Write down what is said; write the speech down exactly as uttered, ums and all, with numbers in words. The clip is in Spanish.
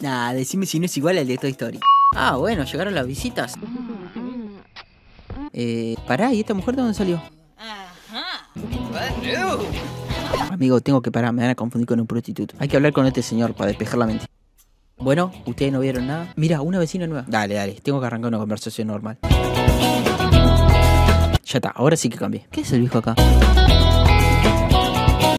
Nah, decime si no es igual al de Toy Story. Ah, bueno, llegaron las visitas. Eh, pará, ¿y esta mujer de dónde salió? Amigo, tengo que parar, me van a confundir con un prostituto. Hay que hablar con este señor para despejar la mente. Bueno, ¿ustedes no vieron nada? Mira, una vecina nueva. Dale, dale, tengo que arrancar una conversación normal. Ya está, ahora sí que cambié. ¿Qué es el viejo acá?